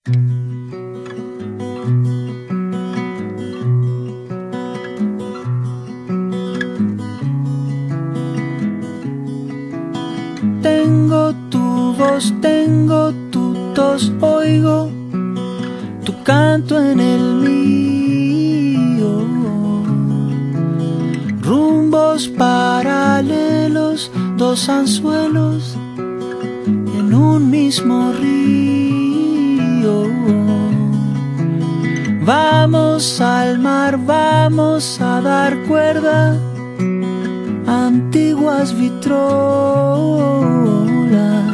Tengo tu voz, tengo tu tos, oigo tu canto en el mío. Rumbos paralelos, dos anzuelos en un mismo río. Vamos al mar, vamos a dar cuerda, antiguas vitrolas.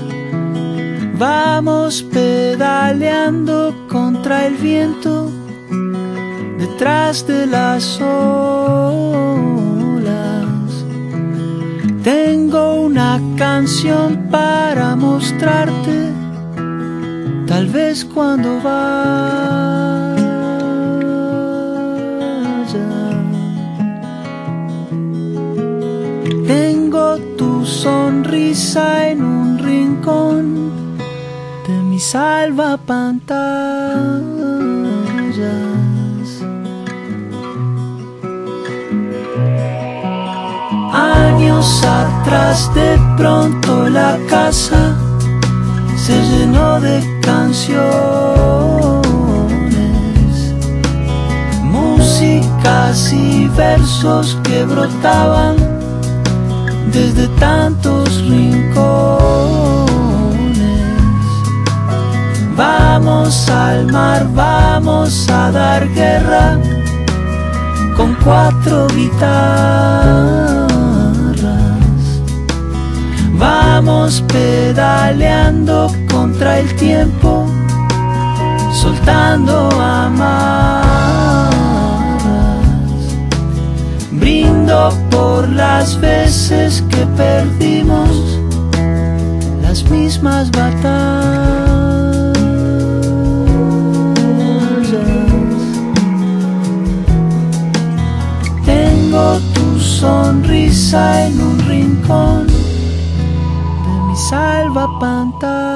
Vamos pedaleando contra el viento, detrás de las olas. Tengo una canción para mostrarte, tal vez cuando vaya. Tengo tu sonrisa en un rincón de mi salvapantallas. Años atrás de pronto la casa se llenó de canciones, músicas y versos que brotaban desde tantos rincones. Vamos al mar, vamos a dar guerra con 4 guitarras. Vamos pedaleando contra el tiempo, soltando amarras. Brindo por las veces que perdimos las mismas batallas. Tengo tu sonrisa en un rincón de mi salvapantallas.